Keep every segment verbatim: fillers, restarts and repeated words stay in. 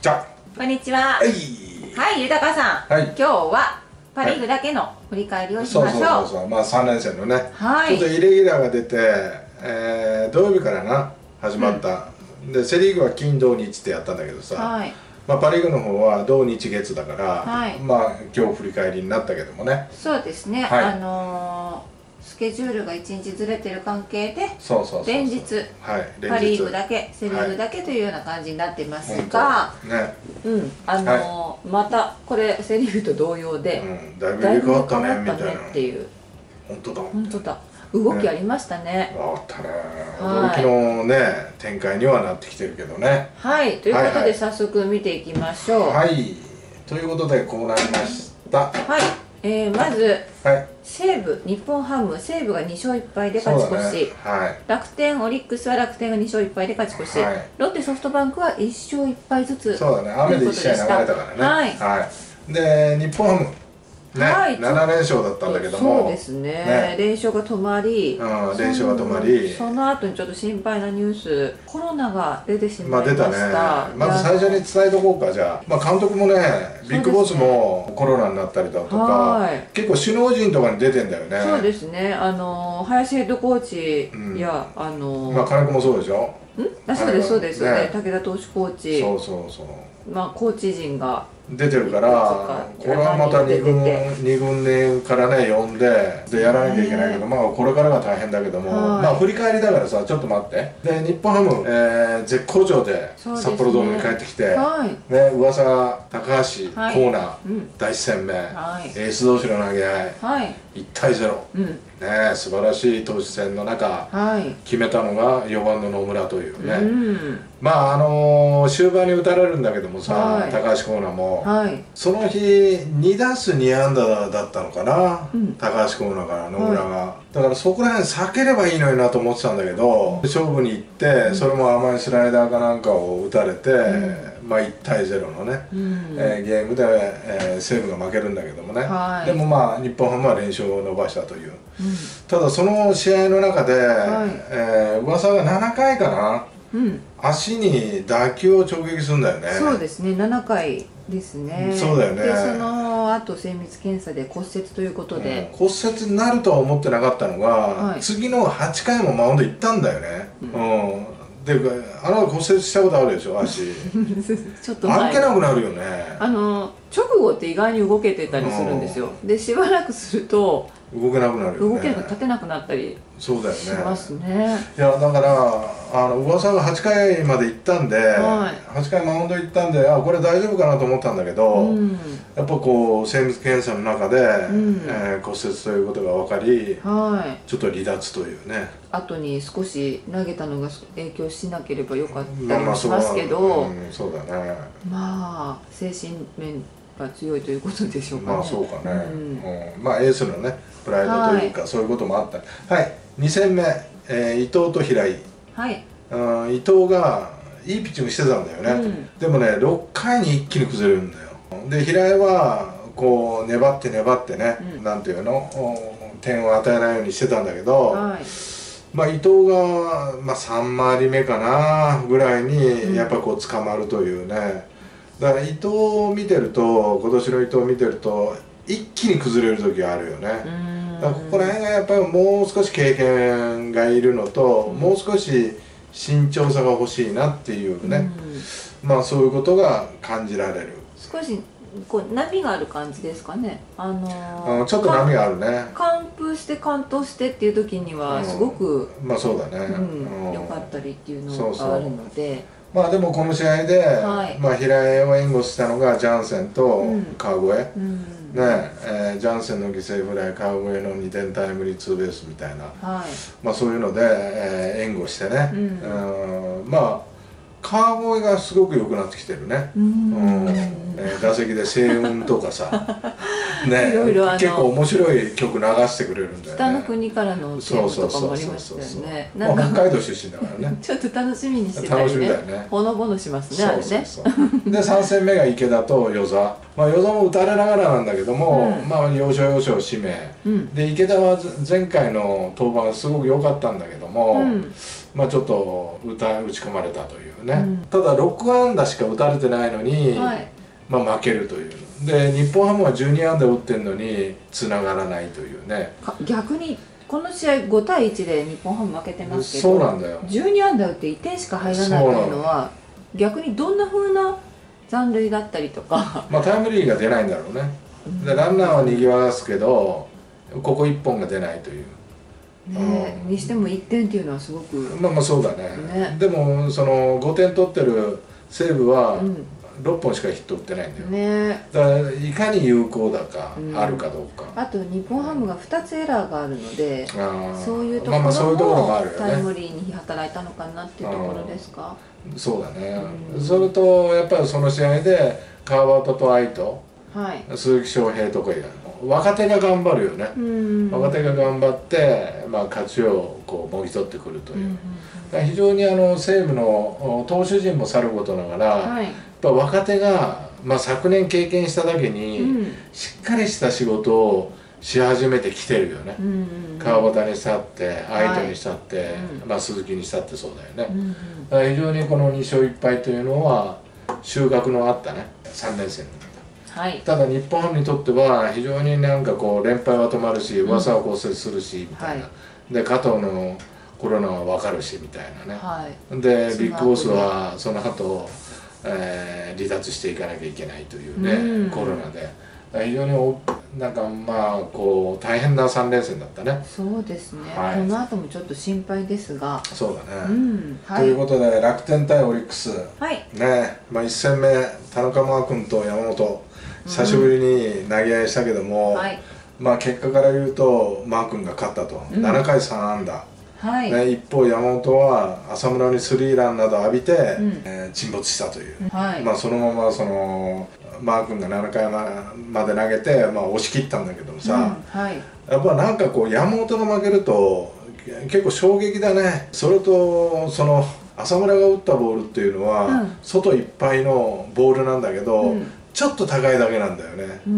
じゃこんにちは。 はいはい、豊さん。 はい今日はパ・リーグだけの振り返りをしましょう。 そうそうそうそう、まあさん連戦のね、 はい。 ちょっとイレギュラーが出て、えー、土曜日からな始まった、うん、でセ・リーグは金土日ってやったんだけどさ、はい、まあ、パ・リーグの方は土日月だから、はい、まあ今日振り返りになったけどもね。 そうですね、はい、あのースケジュールがいちにちずれてる関係で連日パ・リーグだけセ・リーグだけというような感じになっていますが、ね、うんあのーはい、またこれセ・リーグと同様で、 うん、だいぶ入れ替わったねみたいなっていう本当だ本当だ動きありましたね。 あったね、驚きのね展開にはなってきてるけどね。 はいということで早速見ていきましょう。 はいということでこうなりました。 はいえー、まず、はい、西武、日本ハム、西武がに勝いっぱいで勝ち越し、ねはい、楽天、オリックスは楽天がに勝いっぱいで勝ち越し、はい、ロッテ、ソフトバンクはいっ勝いっぱいずつ。 そうだね、雨でいち試合流れたからね。はいはい、で、日本ハム、ねはい、なな連勝だったんだけども、 そうですね、ね連勝が止まり、 うん、連勝が止まり、 その後にちょっと心配なニュース、コロナが出てしまいました。まあ出たね、まず最初に伝えとこうか、じゃあ、まあ、監督もね、ビッグボスもコロナになったりだとか、はい、結構首脳陣とかに出てんだよね。 そうですね、あの林ヘッドコーチや、うん、あのまあ金子もそうでしょ。 んあそうですそうですよね、武田投手コーチ、 そうそうそう、 まあコーチ陣が出てるから、これはまたに軍に軍連からね呼んででやらなきゃいけないけど、まあこれからが大変だけども、まあ振り返りだからさ、ちょっと待って、で日本ハム、えー、絶好調で札幌ドームに帰ってきて、ね噂が高橋光成第一戦目、エース同士の投げ合いいちたいゼロ、ね素晴らしい投手戦の中決めたのがよばんの野村というね、まああの終盤に打たれるんだけどもさ、高橋光成も。はい、その日に打数に安打だったのかな、うん、高橋光成から野村が、はい、だからそこら辺避ければいいのになと思ってたんだけど、勝負に行って、うん、それも甘いスライダーかなんかを打たれて、うん、まあいちたいゼロのね、うん、えー、ゲームで、えー、西武が負けるんだけどもね、はい、でもまあ日本ハムは連勝を伸ばしたという、うん、ただその試合の中で、はい、えー、噂がななかいかな、うん、足に打球を直撃するんだよね。 そうですね、ななかいですね。 そうだよね。 でその後精密検査で骨折ということで、 うん、骨折になるとは思ってなかったのが、はい、次のはちかいもマウンド行ったんだよね。うん、うんであの骨折したことあるでしょ、足ちょっと歩けなくなるよね。 あの直後って意外に動けてたりするんですよ。でしばらくすると動けなくなるよね。 動けなく立てなくなったりそうだよねしますね。 いやだからあの噂がはちかいまで行ったんで、はい、はちかいマウンド行ったんで、あこれ大丈夫かなと思ったんだけど、うん、やっぱこう精密検査の中で、うん、えー、骨折ということが分かり、はい、ちょっと離脱というね。 後に少し投げたのが影響しなければよかったりもしますけど、 そうだね。 まあ精神面が強いということでしょうかね。 まあそうかね、うんうん、まあエースのねプライドというか、はい、そういうこともあった。はい、に戦目、えー、伊藤と平井、はい、うん伊藤がいいピッチングしてたんだよね、うん、でもねろっかいに一気に崩れるんだよ。で平井はこう粘って粘ってね、うん、なんていうの点を与えないようにしてたんだけど、はい、まあ伊藤が、まあ、さん回り目かなぐらいにやっぱこう捕まるというね、だから伊藤を見てると、今年の伊藤を見てると一気に崩れる時があるよね。だからここら辺がやっぱりもう少し経験がいるのと、もう少し慎重さが欲しいなっていうね、まあそういうことが感じられる。 少しこう波がある感じですかね。あのー、ちょっと波があるね。 完封して完投してっていう時にはすごく、 うん、まあそうだね、 うん、良かったりっていうのがあるので。 まあでもこの試合で、はい、まあ平井を援護したのがジャンセンと川越、うん、ねえー、ジャンセンの犠牲フライ、川越のにてんタイムリーツーベースみたいな、はい、まあそういうので、えー、援護してね、うん、うんまあ川越がすごく良くなってきてるね、うん、えー、打席で星雲とかさね、いろいろあの結構面白い曲流してくれるんだよね。 北の国からのテーマとかもありましたよね。 なんか北海道出身だからね。 ちょっと楽しみにしてたりね。 楽しみだよね。 ほのぼのしますね、あれね。そうそうそうでさん戦目が池田と與座、まあ与座も打たれながらなんだけども、うん、まあ要所要所を締め、うん、で池田は前回の登板がすごく良かったんだけども、うん、まあちょっと打た打ち込まれたというね、うん、ただろく安打しか打たれてないのに、はい、まあ負けるという。で日本ハムはじゅうに安打打ってるのにつながらないというね。 逆にこの試合ごたいいちで日本ハム負けてますけど、 そうなんだよ。 じゅうに安打打っていってんしか入らないというのは逆にどんな風な残塁だったりとかまあタイムリーが出ないんだろうね。でランナーはにぎわすけどここいっぽんが出ないという。 ね、うん、にしてもいってんっていうのはすごくまあまあそうだね。ね、でもそのごてん取ってる西武は、うんろっぽんしかヒット打ってないんだよね。だからいかに有効だか、うん、あるかどうか。 あと日本ハムがふたつエラーがあるので、そういうところもタイムリーに働いたのかなっていうところですか。 そうだね、うん、それとやっぱりその試合で川端と愛と、はい、鈴木翔平とかいる若手が頑張るよね。うん、若手が頑張って、まあ、勝ちをこうもぎ取ってくるという、うん、非常にあの西武の投手陣もさることながら、はい、若手が、まあ、昨年経験しただけに、うん、しっかりした仕事をし始めてきてるよね。川端にしたって愛斗にしたって、はい、まあ、鈴木にしたってそうだよね。うん、だから非常にこのに勝いっ敗というのは収穫のあったねさん連戦だった、はい、ただ日本ハムにとっては非常になんかこう連敗は止まるし噂は骨折するし、うん、みたいな、はい、で加藤のコロナは分かるしみたいなね、はい、でビッグボスはその後えー、離脱していかなきゃいけないというね、うん、コロナで非常におなんかまあこう大変なさん連戦だったね。 そうですね、はい、この後もちょっと心配ですが。 そうだね、うん、はい、ということで楽天対オリックス、はい、ね、まあ、いち戦目田中マー君と山本久しぶりに投げ合いしたけども、うん、はい、まあ結果から言うとマー君が勝ったと、うん、ななかいさん安打、はい、ね、一方山本は浅村にスリーランなど浴びて、うん、えー、沈没したという、はい、まあそのままそのマー君がななかいまで投げて、まあ、押し切ったんだけどもさ、うん、はい、やっぱなんかこう山本が負けると結構衝撃だね。それとその浅村が打ったボールっていうのは、うん、外いっぱいのボールなんだけど、うん、ちょっと高いだけなんだよね。うん、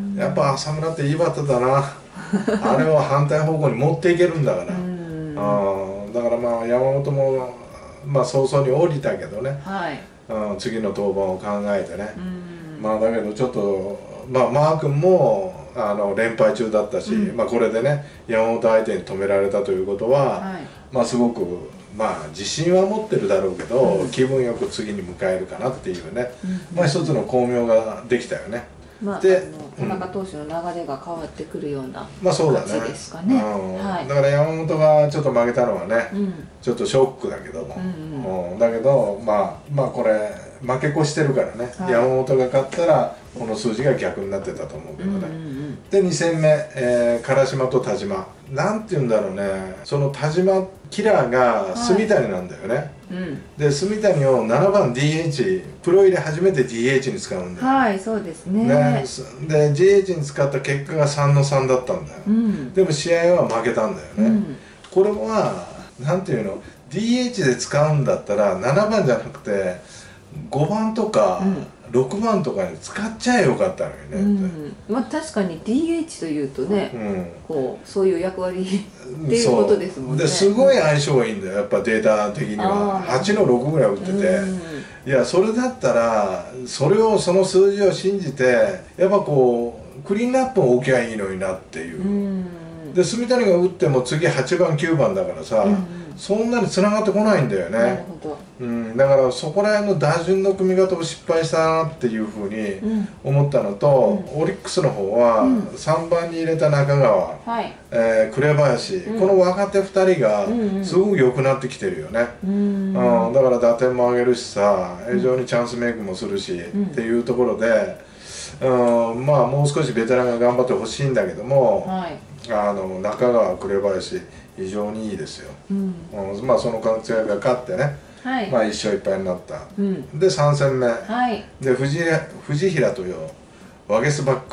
やっぱ浅村っていいバッターだなあれを反対方向に持っていけるんだから。あだからまあ山本も、まあ、早々に降りたけどね、はい、うん、次の登板を考えてね、うん、まあだけどちょっと、まあ、マー君もあの連敗中だったし、うん、まあこれでね山本相手に止められたということは、はい、まあすごく、まあ、自信は持ってるだろうけど、うん、気分よく次に迎えるかなっていうね、うん、まあ一つの巧妙ができたよね。 まあ、で田中投手の流れが変わってくるような感じですかね。 だから山本がちょっと負けたのはね、うん、ちょっとショックだけども、うんうん、だけど、まあ、まあこれ負け越してるからね、はい、山本が勝ったらこの数字が逆になってたと思うけどね。うんうんうん、でに戦目、えー、唐島と田島、なんて言うんだろうね、その田島キラーが住谷なんだよね。はい、うん、で住谷をななばん ディーエイチ プロ入れ初めて ディーエイチ に使うんだよ。 はい、そうですね。ねで ディーエイチ に使った結果がさんのさんだったんだよ。うん、でも試合は負けたんだよね。うん、これはなんていうの ディーエイチ で使うんだったらななばんじゃなくてごばんとか、うん、ろくばんとかに使っちゃえよかったのよね、うん、 まあ確かに ディーエイチ というとね、うん、こうそういう役割っていうことですもんね。 ですごい相性がいいんだよやっぱデータ的にははちのろくぐらい打ってて、うん、いやそれだったらそれをその数字を信じてやっぱこうクリーンナップを置きゃいいのになっていう、うん、で住谷が打っても次はちばんきゅうばんだからさ、うん、そんなに繋がってこないんだよね。なるほど、うん、だからそこら辺の打順の組み方を失敗したなっていうふうに思ったのと、うん、オリックスの方はさんばんに入れた中川、うん、えー、紅林、うん、この若手ふたりがすごく良くなってきてるよね、うん、うん、だから打点も上げるしさ非常にチャンスメイクもするし、うん、っていうところで、うん、まあもう少しベテランが頑張ってほしいんだけども、はい、あの中川紅林非常にいいですよ、うんうん、まあその活躍が勝ってね、はい、まあいち勝いっ敗になった、うん、でさん戦目、はい、で藤藤平というワゲスバック、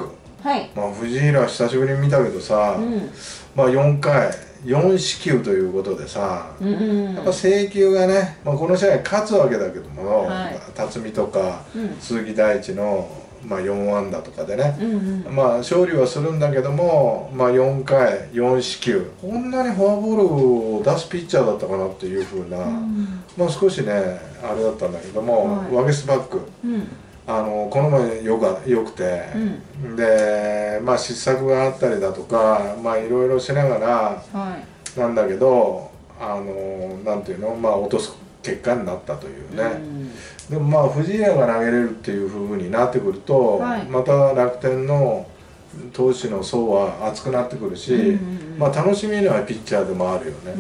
はい、 まあ藤平久しぶりに見たけどさ、うん、まあよんかいよん四球ということでさ、うんうん、やっぱ制球がね、まあ、この試合勝つわけだけども、はい、辰巳とか、うん、鈴木大地の、まあ、よん安打とかでね、うんうん、まあ勝利はするんだけども、まあ、よんかいよん四球こんなにフォアボールを出すピッチャーだったかなっていうふうな、うん、まあ少しねあれだったんだけども、はい、ワゲスパック、うんあのこの前よがよくて、うん、でまあ失策があったりだとかまあいろいろしながら、はい、なんだけどあのなんていうのまあ落とす結果になったというね、うん、でもまあ藤井が投げれるっていうふうになってくると、はい、また楽天の投手の層は厚くなってくるし、うん、まあ楽しみなピッチャーでもあるよね、うん、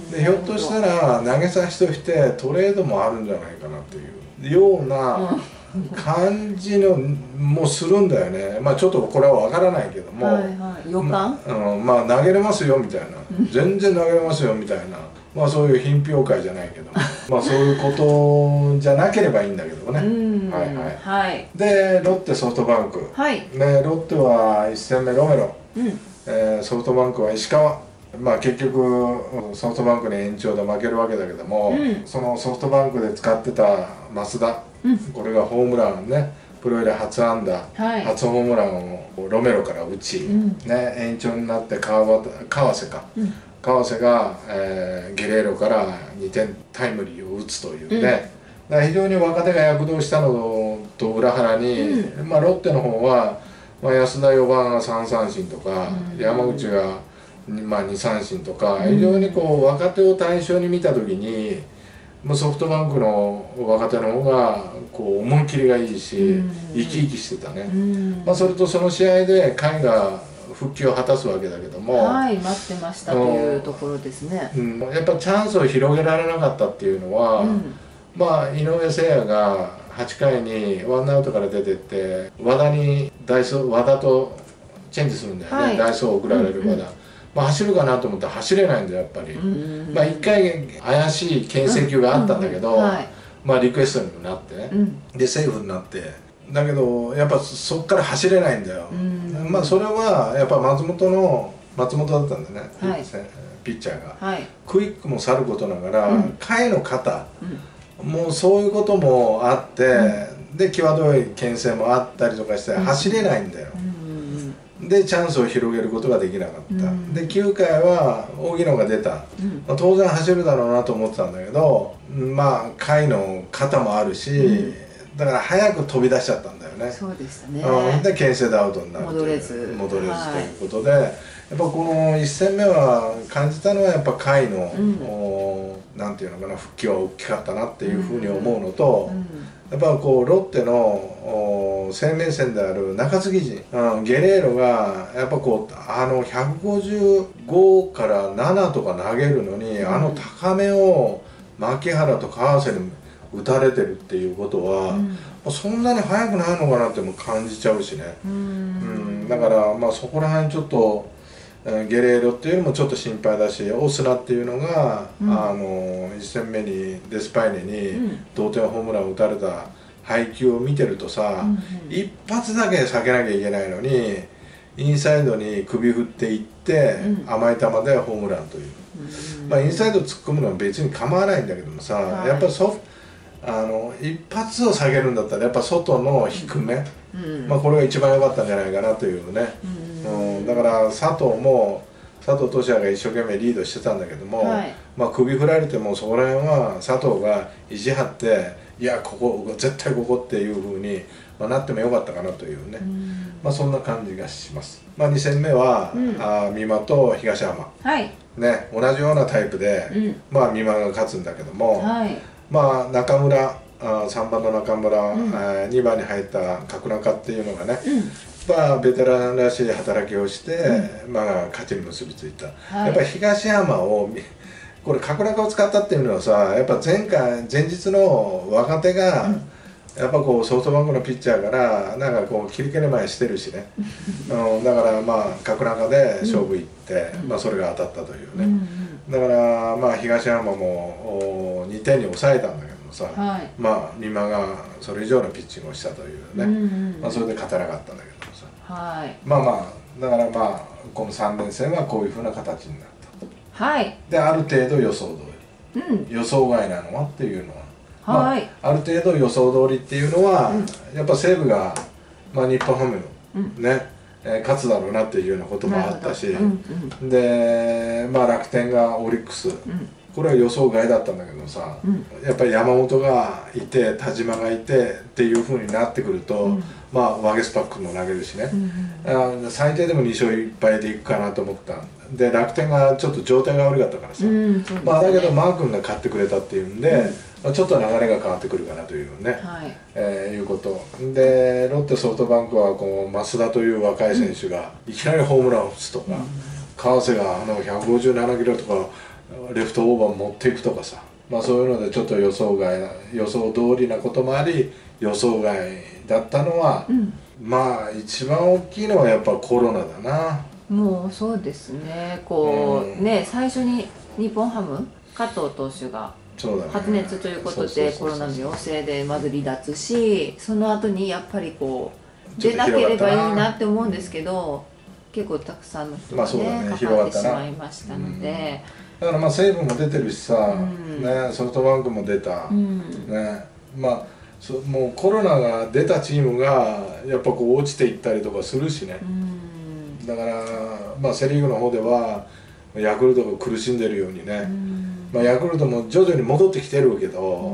でひょっとしたら投げさせとしてトレードもあるんじゃないかなというような、うん感じのもするんだよね。まあちょっとこれは分からないけども、はいはい、予感、うん、まあ投げれますよみたいな全然投げれますよみたいなまあそういう品評会じゃないけどまあそういうことじゃなければいいんだけどね。はいはい、はい、でロッテソフトバンク、はい、でロッテはいっ戦目ロメロ、うんえー、ソフトバンクは石川まあ結局ソフトバンクに延長で負けるわけだけども、うん、そのソフトバンクで使ってた増田、うん、これがホームランねプロ入り初安打、はい、初ホームランをロメロから打ち、うん、ね、延長になって川川瀬か、うん、川瀬が、えー、ゲレーロからにてんタイムリーを打つというね、うん、だから非常に若手が躍動したのと裏腹に、うん、まあロッテの方は、まあ、安田よばんがさん三振とか、うん、山口がまあ、に三振とか非常にこう若手を対象に見た時にソフトバンクの若手の方がこう思い切りがいいし生き生きしてたね、まあ、それとその試合で甲斐が復帰を果たすわけだけどもはい待ってましたというところですね、 うん、やっぱチャンスを広げられなかったっていうのは、うん、まあ井上誠也がはちかいにワンアウトから出てって和田にダイソー和田とチェンジするんだよね、はい、ダイソーを送られる和田、うんうんまあ走るかなと思ったら走れないんだよやっぱり、まあいっかい怪しい牽制球があったんだけど、まあリクエストにもなってね、うん、でセーフになってだけどやっぱそっから走れないんだよ、まあそれはやっぱ松本の松本だったんだね、はい、ピッチャーが、はい、クイックもさることながら、うん、甲斐の肩、うん、もうそういうこともあって、うん、で際どい牽制もあったりとかして走れないんだよ、うんでチャンスを広げることができなかった、うん、できゅうかいは荻野が出た、うんまあ、当然走るだろうなと思ってたんだけどまあ甲斐の肩もあるし、うん、だから早く飛び出しちゃったんだよねそうでしたね、 うん、で牽制でアウトになる戻れず戻れずということで、はい、やっぱこのいっ戦目は感じたのはやっぱ甲斐の、うん、なんていうのかな復帰は大きかったなっていうふうに思うのと、うんうんやっぱこうロッテの生命線である中継ぎ陣、うん、ゲレーロがやっぱこうあのひゃくごじゅうごからななとか投げるのに、うん、あの高めを牧原と川瀬に打たれてるっていうことは、うん、そんなに速くないのかなっても感じちゃうしね、うん、うん、だからまあそこら辺ちょっとゲレーロっていうのもちょっと心配だしオスナっていうのが、うん、あのいっ戦目にデスパイネに同点ホームランを打たれた配球を見てるとさ、うんうん、一発だけ避けなきゃいけないのにインサイドに首振っていって、うん、甘い球でホームランという、うん、まあインサイド突っ込むのは別に構わないんだけどもさ、はい、やっぱりそあの一発を下げるんだったらやっぱ外の低め、うん、まあこれが一番良かったんじゃないかなというね、うんうん、だから佐藤も佐藤俊哉が一生懸命リードしてたんだけども、はい、まあ首振られてもそこら辺は佐藤が意地張っていやここ絶対ここっていうふうに、まあ、なってもよかったかなというね、うん、まあそんな感じがします。まあに戦目は、うん、あ美馬と東浜、はい、ね同じようなタイプで、うん、まあ美馬が勝つんだけども、はい、まあ中村あさんばんの中村、うん、にばんに入った角中っていうのがね、うんまあベテランらしい働きをして、うん、まあ勝ちに結びついた、はい、やっぱり東山をこれ角中を使ったっていうのはさやっぱ前回前日の若手が、うん、やっぱこうソフトバンクのピッチャーからなんかこう切り切れ前してるしね、うん、だからまあ角中で勝負いって、うん、まあそれが当たったというね、うん、だからまあ東山もにてんに抑えたんだけどさ、はい、まあ美馬がそれ以上のピッチングをしたというね、うんうん、まあそれで勝てなかったんだけどさはい、 まあまあだからまあこのさん連戦はこういうふうな形になった。 はい、 である程度予想通り、うん、 予想外なのはっていうのは、 はい、 まあ、ある程度予想通りっていうのは、うん、やっぱ西武が、まあ、日本ハム、うん、ね、えー、勝つだろうなっていうようなこともあったし、うんうん、で、まあ、楽天がオリックス、うん、これは予想外だったんだけどさ、うん、やっぱり山本がいて田島がいてっていうふうになってくると、うん、まあワゲスパックも投げるしね、うん、最低でもに勝いっぱいでいくかなと思ったで楽天がちょっと状態が悪かったからさ、うん、ね、まあだけどマー君が勝ってくれたっていうんで、うん、まあ、ちょっと流れが変わってくるかなというね、はい、えー、いうことでロッテソフトバンクはこう増田という若い選手がいきなりホームランを打つとか、うん、川瀬があのひゃくごじゅうななキロとかレフトオーバー持っていくとかさ、まあ、そういうのでちょっと予想外な予想通りなこともあり予想外だったのは、うん、まあ一番大きいのはやっぱコロナだな。 もうそうですね、こう、うん、ね、最初に日本ハム加藤投手が発熱ということでコロナの陽性でまず離脱し、その後にやっぱりこう出なければいいなって思うんですけど、結構たくさんの人がねかかってしまいましたので、 うん、だからまあ西武も出てるしさ、うん、ね、ソフトバンクも出た、うん、ね、まあそもうコロナが出たチームがやっぱこう落ちていったりとかするしね、うん、だからまあセ・リーグの方ではヤクルトが苦しんでるようにね、うん、まあヤクルトも徐々に戻ってきてるけど、うん、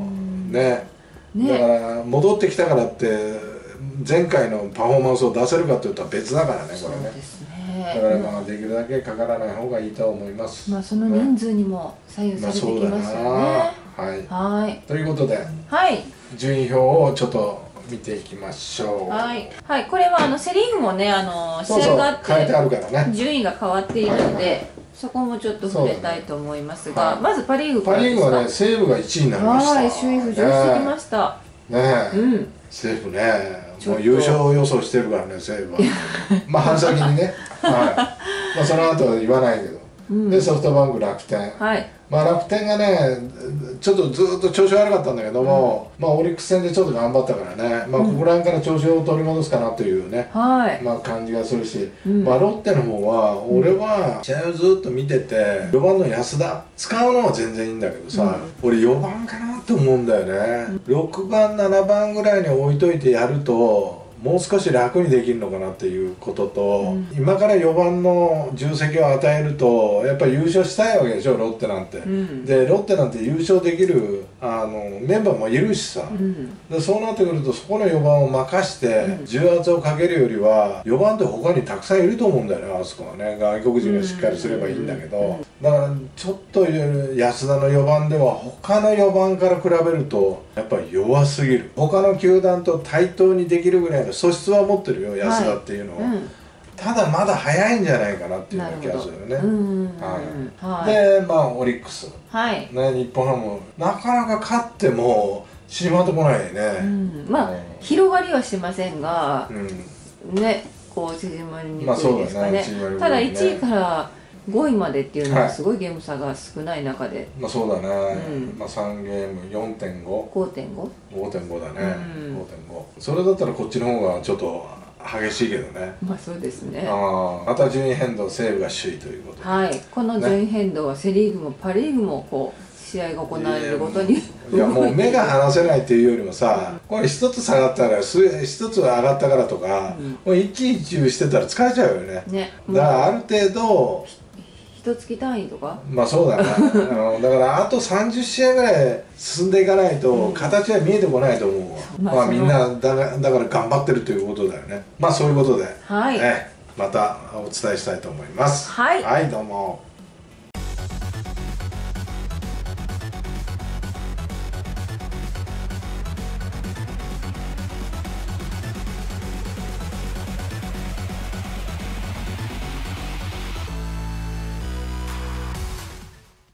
ね、ね、だから戻ってきたからって前回のパフォーマンスを出せるかというと別だからね、これね。だからまあできるだけかからない方がいいと思います。 まあその人数にも左右されてきますよね。 はい。はい。ということで、 はい。 順位表をちょっと見ていきましょう。 はい。はい。これはあのセ・リーグもね、あの試合があって変えてあるからね。 順位が変わっているので、そこもちょっと触れたいと思いますが、まずパ・リーグからですか。パ・リーグはね、西武がいちいになりました。 はい。首位浮上してきました。 ねえ。うん。西武ね。もう優勝予想してるからね、西武は。まあ半先にね、はい、まあその後は言わないけど、うん、でソフトバンク、楽天、はい、まあ楽天がねちょっとずっと調子悪かったんだけども、うん、まあオリックス戦でちょっと頑張ったからね、まあここら辺から調子を取り戻すかなというね、うん、まあ感じがするし、うん、まあロッテの方は俺は試合をずっと見ててよばんの安田使うのは全然いいんだけどさ、うん、俺よばんかなって思うんだよね、うん、ろくばんななばんぐらいに置いといてやるともう少し楽にできるのかなっていうことと、うん、今からよばんの重責を与えるとやっぱり優勝したいわけでしょ、ロッテなんて、うん、でロッテなんて優勝できるあのメンバーもいるしさ、うん、でそうなってくるとそこのよばんを任して重圧をかけるよりはよばんって他にたくさんいると思うんだよね、あそこはね。外国人がしっかりすればいいんだけど、だからちょっと安田のよばんでは他のよばんから比べるとやっぱり弱すぎる。他の球団と対等にできるぐらいの素質は持ってるよ、安田っていうのは、はい、うん、ただまだ早いんじゃないかなっていうような気がするよね。はい、でまあオリックス、はい、ね、日本ハムなかなか勝っても縮まってこないね、うん、 まあ、うん、広がりはしてませんが、うん、ね、こう縮まりにくいですかね。まあそうだね、ただいちいからごいまでっていうのはすごいゲーム差が少ない中で、はい、 まあそうだね、うん、まあさんゲーム よんてんごごてんごごてんごだね、うん、ごてんご それだったらこっちの方がちょっと激しいけどね。 まあそうですね。 あまた順位変動、西武が首位ということで、 はい、この順位変動はセ・リーグもパ・リーグもこう試合が行われるごとに、 いやもう目が離せないっていうよりもさ、これ一つ下がったら一つ上がったからとか、うん、もう一喜一憂してたら疲れちゃうよね。ね、だからある程度一月単位とか、 まあそうだなだからあとさんじゅっしあぐらい進んでいかないと形は見えてこないと思うわ、うん、まあみんなだがだから頑張ってるということだよね。まあそういうことで、はい、ね、またお伝えしたいと思います。はい、はい、どうも。